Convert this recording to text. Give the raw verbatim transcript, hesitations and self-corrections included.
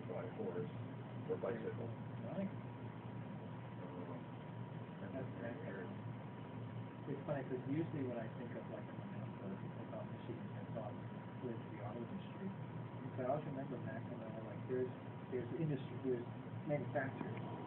by horse or bicycle. Right. Um, That's very good. It's funny, because usually when I think of like an announcement about machines, I thought with the auto industry. Because I always remember back when they were like, there's, there's industry, there's manufacturers,